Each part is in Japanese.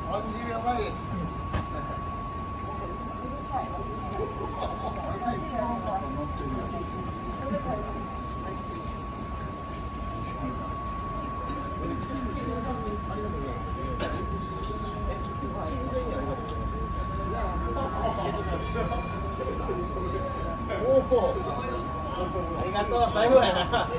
30秒前です。おお、ありがとう、最後やな。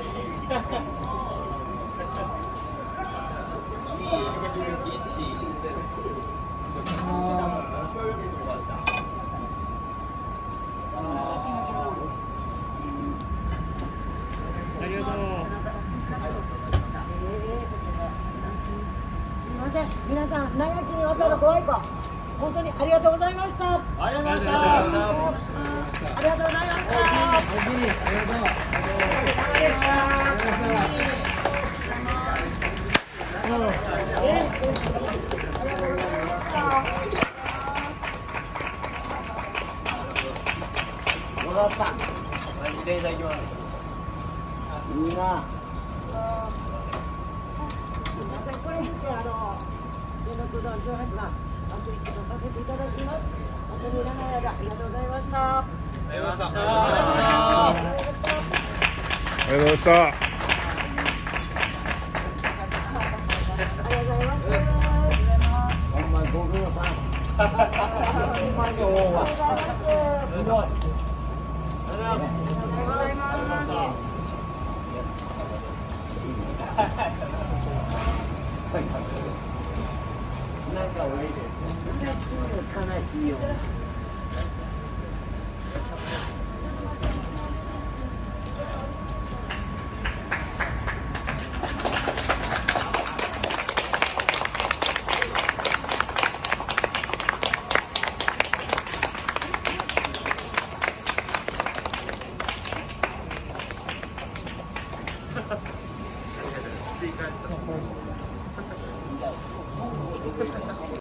ありがとう。 すみません、皆さん長きにわたるご愛顧本当にありがとうございました。 ありがとうございました。 ありがとうございました。 よかった。自転車行きます。いいな。 すみません、これ見て電力うどん18番アプリックとさせていただきます。本当に長い間ありがとうございました。 ありがとうございました。 ありがとうございました。 ありがとうございました。 ありがとうございます。 ほんまご苦労さん。ほんまに思うわ。すごい。ありがとうございます。なんか俺悲しいよ。 スピーカーにした。